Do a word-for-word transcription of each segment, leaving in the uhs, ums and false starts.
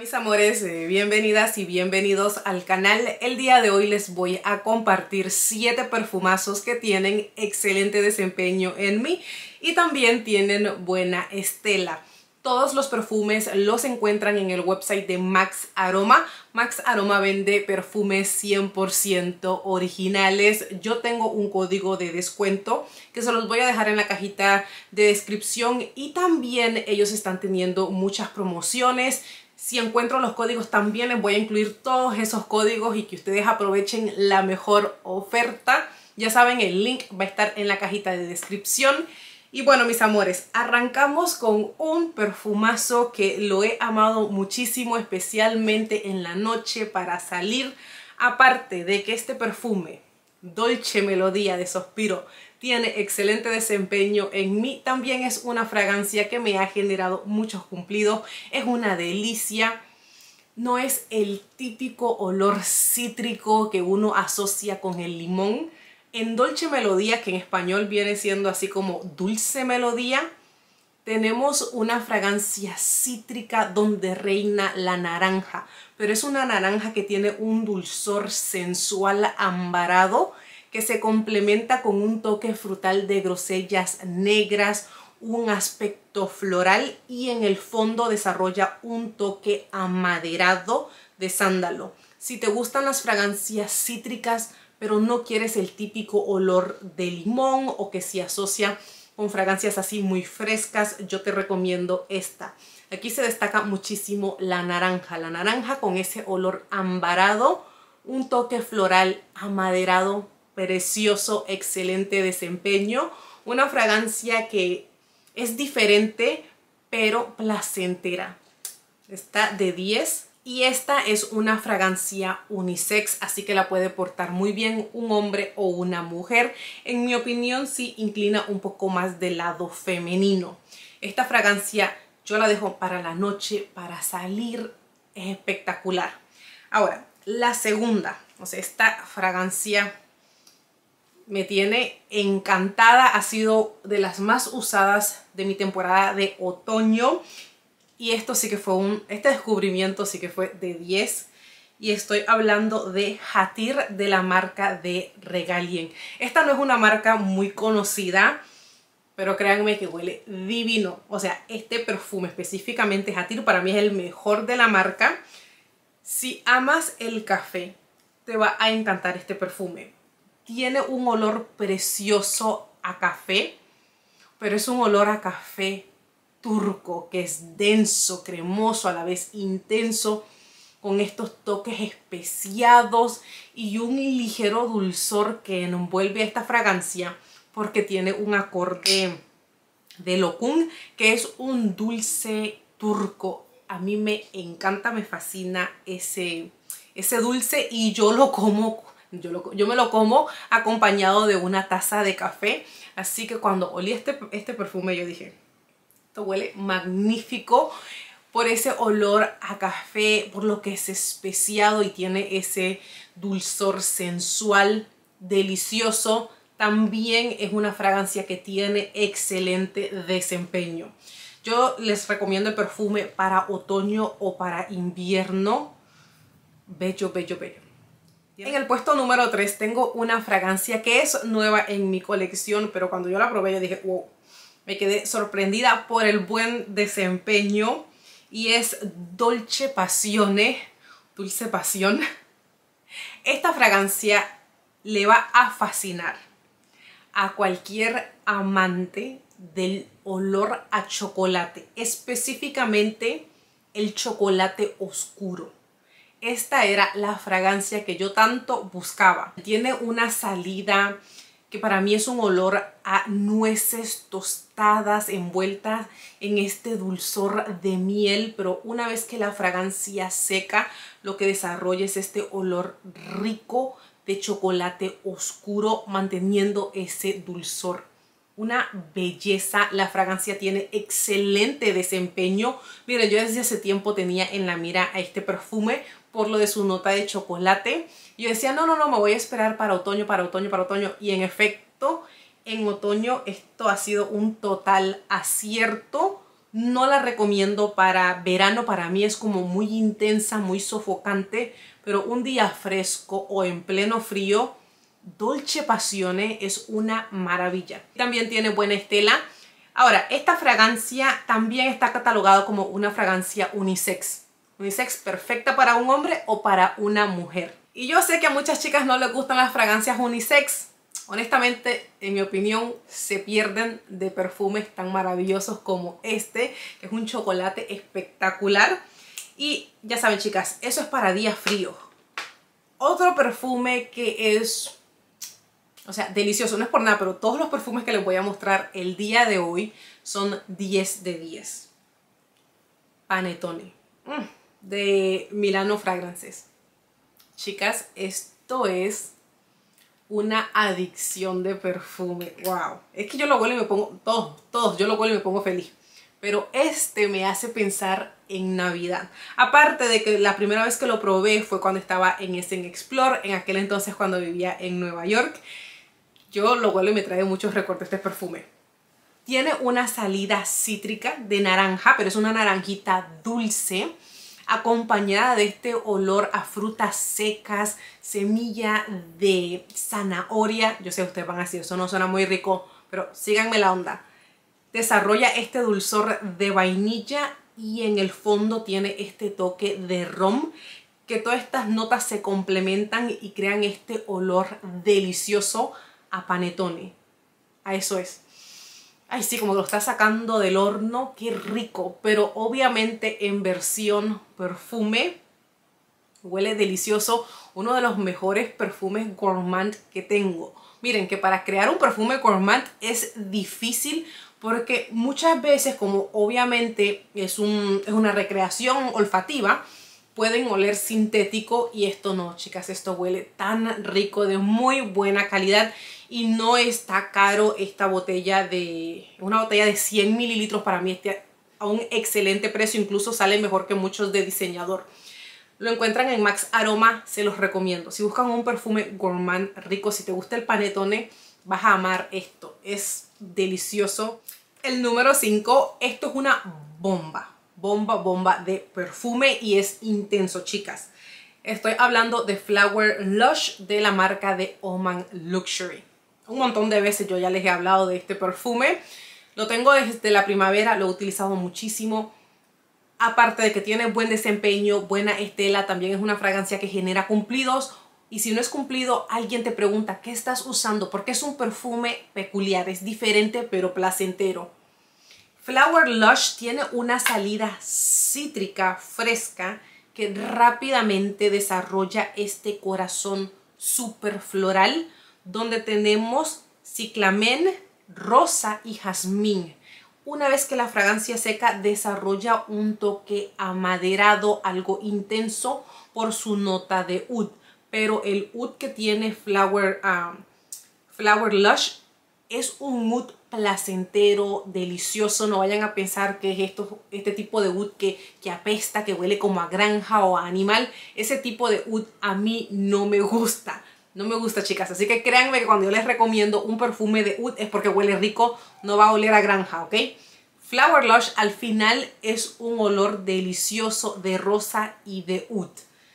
Mis amores, eh, bienvenidas y bienvenidos al canal. El día de hoy les voy a compartir siete perfumazos que tienen excelente desempeño en mí y también tienen buena estela. Todos los perfumes los encuentran en el website de Max Aroma. Max Aroma vende perfumes cien por ciento originales. Yo tengo un código de descuento que se los voy a dejar en la cajita de descripción y también ellos están teniendo muchas promociones. Si encuentro los códigos también les voy a incluir todos esos códigos y que ustedes aprovechen la mejor oferta. Ya saben, el link va a estar en la cajita de descripción. Y bueno, mis amores, arrancamos con un perfumazo que lo he amado muchísimo, especialmente en la noche para salir. Aparte de que este perfume, Dolce Melodía de Sospiro, tiene excelente desempeño en mí, también es una fragancia que me ha generado muchos cumplidos. Es una delicia. No es el típico olor cítrico que uno asocia con el limón. En Dolce Melodía, que en español viene siendo así como Dulce Melodía, tenemos una fragancia cítrica donde reina la naranja, pero es una naranja que tiene un dulzor sensual ambarado que se complementa con un toque frutal de grosellas negras, un aspecto floral y en el fondo desarrolla un toque amaderado de sándalo. Si te gustan las fragancias cítricas, pero no quieres el típico olor de limón o que se asocia con fragancias así muy frescas, yo te recomiendo esta. Aquí se destaca muchísimo la naranja, la naranja con ese olor ambarado, un toque floral amaderado, precioso, excelente desempeño. Una fragancia que es diferente, pero placentera. Está de diez. Y esta es una fragancia unisex, así que la puede portar muy bien un hombre o una mujer. En mi opinión, sí inclina un poco más del lado femenino. Esta fragancia yo la dejo para la noche, para salir, es espectacular. Ahora, la segunda, o sea, esta fragancia me tiene encantada. Ha sido de las más usadas de mi temporada de otoño. Y esto sí que fue un, este descubrimiento sí que fue de diez. Y estoy hablando de Hatir, de la marca de Regalien. Esta no es una marca muy conocida, pero créanme que huele divino. O sea, este perfume específicamente Hatir para mí es el mejor de la marca. Si amas el café, te va a encantar este perfume. Tiene un olor precioso a café, pero es un olor a café turco que es denso, cremoso, a la vez intenso, con estos toques especiados y un ligero dulzor que envuelve a esta fragancia porque tiene un acorde de locum, que es un dulce turco. A mí me encanta, me fascina ese, ese dulce y yo lo como, yo, lo, yo me lo como acompañado de una taza de café. Así que cuando olí este, este perfume yo dije, esto huele magnífico por ese olor a café, por lo que es especiado y tiene ese dulzor sensual, delicioso. También es una fragancia que tiene excelente desempeño. Yo les recomiendo el perfume para otoño o para invierno. Bello, bello, bello. En el puesto número tres tengo una fragancia que es nueva en mi colección, pero cuando yo la probé yo dije, wow. Me quedé sorprendida por el buen desempeño y es Dolce Passione, Dulce Pasión. Esta fragancia le va a fascinar a cualquier amante del olor a chocolate, específicamente el chocolate oscuro. Esta era la fragancia que yo tanto buscaba. Tiene una salida que para mí es un olor a nueces tostadas envueltas en este dulzor de miel, pero una vez que la fragancia seca, lo que desarrolla es este olor rico de chocolate oscuro, manteniendo ese dulzor. Una belleza, la fragancia tiene excelente desempeño. Miren, yo desde hace tiempo tenía en la mira a este perfume por lo de su nota de chocolate. Yo decía, no, no, no, me voy a esperar para otoño, para otoño, para otoño. Y en efecto, en otoño esto ha sido un total acierto. No la recomiendo para verano, para mí es como muy intensa, muy sofocante, pero un día fresco o en pleno frío, Dolce Passione es una maravilla. También tiene buena estela. Ahora, esta fragancia también está catalogada como una fragancia unisex. Unisex perfecta para un hombre o para una mujer. Y yo sé que a muchas chicas no les gustan las fragancias unisex. Honestamente, en mi opinión, se pierden de perfumes tan maravillosos como este, que es un chocolate espectacular. Y ya saben, chicas, eso es para días fríos. Otro perfume que es, o sea, delicioso, no es por nada, pero todos los perfumes que les voy a mostrar el día de hoy son diez de diez. Panettone, mm, de Milano Fragrances. Chicas, esto es una adicción de perfume. Wow, es que yo lo huelo y me pongo, todos, todos, yo lo huelo y me pongo feliz. Pero este me hace pensar en Navidad. Aparte de que la primera vez que lo probé fue cuando estaba en Essen Explore, en aquel entonces cuando vivía en Nueva York. Yo lo huelo y me trae muchos recuerdos este perfume. Tiene una salida cítrica de naranja, pero es una naranjita dulce, acompañada de este olor a frutas secas, semilla de zanahoria. Yo sé, ustedes van a decir, eso no suena muy rico, pero síganme la onda. Desarrolla este dulzor de vainilla y en el fondo tiene este toque de ron, que todas estas notas se complementan y crean este olor delicioso a panettone. A eso es. Ay, sí, como que lo está sacando del horno, qué rico. Pero obviamente en versión perfume, huele delicioso. Uno de los mejores perfumes gourmand que tengo. Miren que para crear un perfume gourmand es difícil porque muchas veces, como obviamente es, un, es una recreación olfativa, pueden oler sintético y esto no, chicas, esto huele tan rico, de muy buena calidad y no está caro esta botella de, una botella de cien mililitros para mí está a un excelente precio, incluso sale mejor que muchos de diseñador. Lo encuentran en Max Aroma, se los recomiendo. Si buscan un perfume gourmand rico, si te gusta el panettone, vas a amar esto, es delicioso. El número cinco, esto es una bomba. Bomba, bomba de perfume y es intenso, chicas. Estoy hablando de Flower Lush de la marca de Oman Luxury. Un montón de veces yo ya les he hablado de este perfume. Lo tengo desde la primavera, lo he utilizado muchísimo. Aparte de que tiene buen desempeño, buena estela, también es una fragancia que genera cumplidos. Y si no es cumplido, alguien te pregunta ¿qué estás usando? Porque es un perfume peculiar, es diferente pero placentero. Flower Lush tiene una salida cítrica fresca que rápidamente desarrolla este corazón súper floral donde tenemos ciclamen, rosa y jazmín. Una vez que la fragancia seca desarrolla un toque amaderado, algo intenso por su nota de oud. Pero el oud que tiene Flower, um, Flower Lush es un oud placentero, delicioso. No vayan a pensar que es esto, este tipo de oud que, que apesta, que huele como a granja o a animal. Ese tipo de oud a mí no me gusta. No me gusta, chicas. Así que créanme que cuando yo les recomiendo un perfume de oud es porque huele rico, no va a oler a granja, ¿ok? Flower Lush al final es un olor delicioso de rosa y de oud.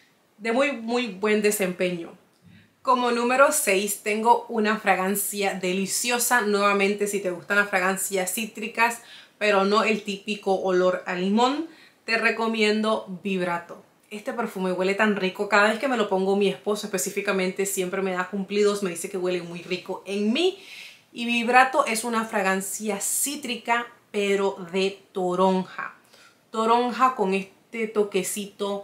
De muy, muy buen desempeño. Como número seis tengo una fragancia deliciosa. Nuevamente, si te gustan las fragancias cítricas, pero no el típico olor a limón, te recomiendo Vibrato. Este perfume huele tan rico. Cada vez que me lo pongo mi esposo específicamente siempre me da cumplidos. Me dice que huele muy rico en mí. Y Vibrato es una fragancia cítrica, pero de toronja. Toronja con este toquecito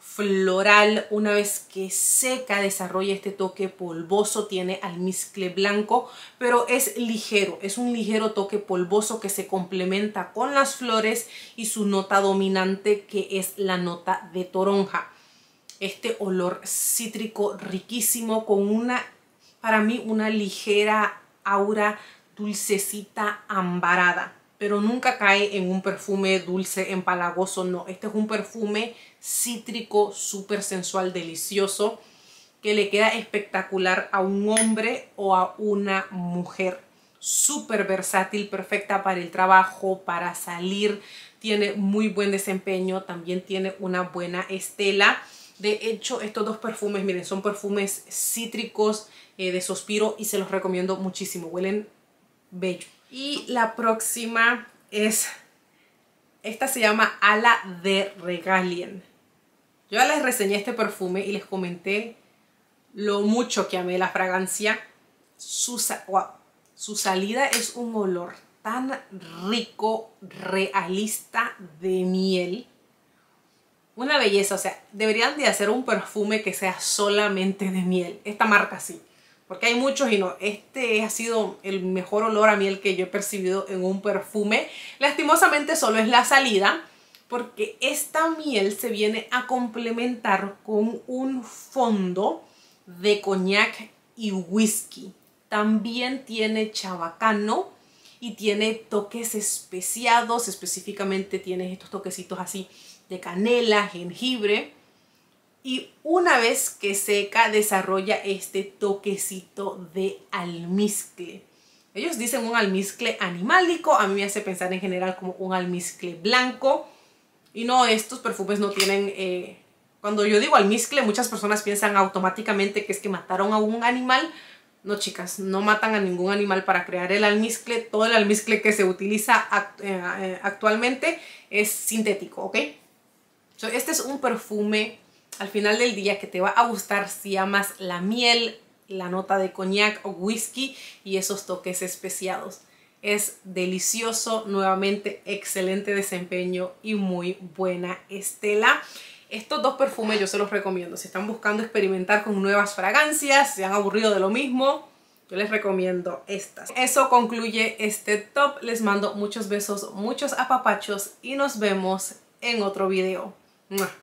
floral. Una vez que seca desarrolla este toque polvoso, tiene almizcle blanco, pero es ligero, es un ligero toque polvoso que se complementa con las flores y su nota dominante que es la nota de toronja. Este olor cítrico riquísimo con una, para mí, una ligera aura dulcecita ambarada. Pero nunca cae en un perfume dulce, empalagoso, no. Este es un perfume cítrico, súper sensual, delicioso, que le queda espectacular a un hombre o a una mujer. súper versátil, perfecta para el trabajo, para salir. Tiene muy buen desempeño, también tiene una buena estela. De hecho, estos dos perfumes, miren, son perfumes cítricos eh, de Sospiro y se los recomiendo muchísimo. Huelen bello. Y la próxima es, esta se llama Ala de Regalien. Yo ya les reseñé este perfume y les comenté lo mucho que amé la fragancia. Su, wow, su salida es un olor tan rico, realista de miel. Una belleza, o sea, deberían de hacer un perfume que sea solamente de miel. Esta marca sí, porque hay muchos y no. Este ha sido el mejor olor a miel que yo he percibido en un perfume. Lastimosamente solo es la salida, porque esta miel se viene a complementar con un fondo de coñac y whisky. También tiene chabacano y tiene toques especiados, específicamente tiene estos toquecitos así de canela, jengibre, y una vez que seca desarrolla este toquecito de almizcle. Ellos dicen un almizcle animálico, a mí me hace pensar en general como un almizcle blanco, y no, estos perfumes no tienen, eh, cuando yo digo almizcle muchas personas piensan automáticamente que es que mataron a un animal. No, chicas, no matan a ningún animal para crear el almizcle. Todo el almizcle que se utiliza act eh, actualmente es sintético, ¿ok? So, este es un perfume al final del día que te va a gustar si amas la miel, la nota de coñac o whisky y esos toques especiados. Es delicioso, nuevamente excelente desempeño y muy buena estela. Estos dos perfumes yo se los recomiendo. Si están buscando experimentar con nuevas fragancias, se han aburrido de lo mismo, yo les recomiendo estas. Eso concluye este top. Les mando muchos besos, muchos apapachos y nos vemos en otro video. ¡Mua!